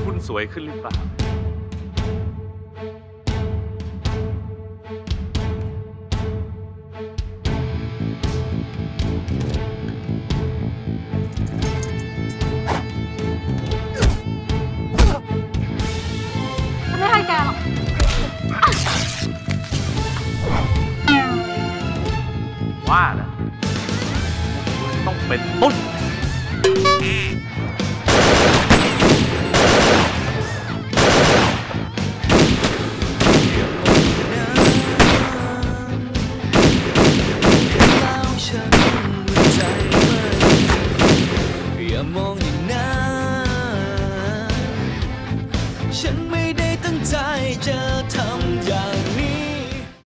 คุณสวยขึ้นหรือเปล่าฉันไม่ให้แกหรอกว่าแล้วคุณต้องเป็นตุ้น